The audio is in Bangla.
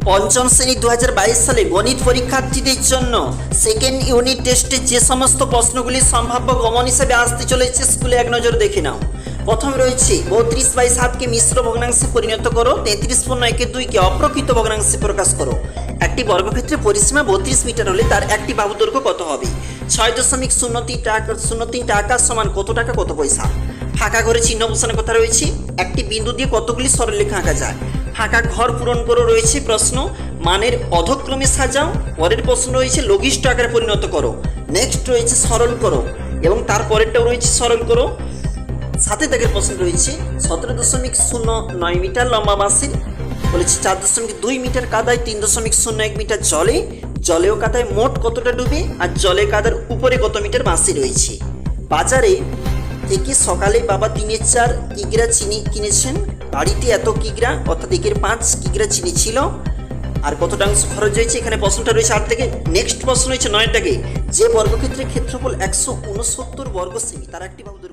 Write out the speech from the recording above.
পঞ্চম শ্রেণী 2022 সালে গণিত পরীক্ষার্থীদের জন্য সেকেন্ড ইউনিট টেস্টে যে সমস্ত প্রশ্নগুলি সম্ভাব্য গমন হিসেবে আসতে চলেছে স্কুলে এক নজর দেখে নাও। প্রথমে রয়েছে 32/7কে মিশ্র ভগ্নাংশে পরিণত করো, 33/1/2কে অপ্রকৃত ভগ্নাংশে প্রকাশ করো। একটি বর্গক্ষেত্রে পরিসীমা 32 মিটার হলে তার একটি বাহু দৈর্ঘ্য কত হবে? 6.03 টাকা সমান কত টাকা কত পয়সা? ফাঁকা ঘরে চিহ্ন বসানোর কথা রয়েছে। একটি বিন্দু দিয়ে কতগুলি সরলরেখা আঁকা যায়? ফাঁকা ঘর পূরণ করো রয়েছে প্রশ্ন। মানের অধক্রমে সাজাও। পরের প্রশ্ন রয়েছে লঘিষ্ঠ আকারে পরিণত করো। নেক্সট রয়েছে সরল করো এবং তারপরেরটাও রয়েছে সরল করো। সাথে দাগের প্রশ্ন রয়েছে 17.09 মিটার লম্বা বাঁশের বলেছে 4.2 মিটার কাদায়, 3.01 মিটার জলে, জলে ও কাদায় মোট কতটা ডুবে, আর জলে কাদার উপরে কত মিটার বাঁশি রয়েছে। বাজারে থেকে সকালে বাবা 3-4 কিগ্রা চিনি কিনেছেন। বাড়িতে এত কিগ্রা অর্থাৎ 1/5 কিগ্রা চিনি ছিল। আর কত টাকা খরচ হয়েছে? এখানে প্রশ্নটা রয়েছে 8 থেকে। নেক্সট প্রশ্ন রয়েছে 9 থেকে। যে বর্গক্ষেত্রের ক্ষেত্রফল 169 বর্গ সেমি তার একটি বাহু